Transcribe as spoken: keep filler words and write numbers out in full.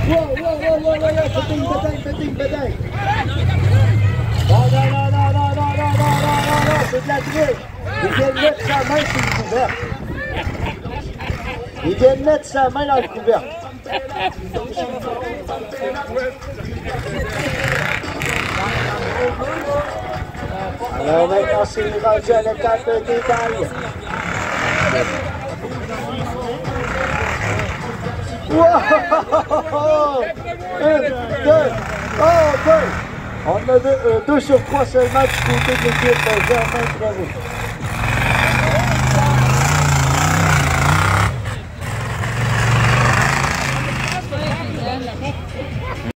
Wow, wow, wow, wow, wow, penting, penting, penting, penting. Non, non, non, non, non, non, non, non, non, non, non, c'est de la triche. Il vient de mettre sa main sur le couvercle. Il vient de mettre sa main dans le couvercle. Alors maintenant, c'est rendu à l'étape de détail. Wow! Un, deux, oh, deux! On a deux, euh, deux sur trois seulement du côté de l'équipe Germain Prévost.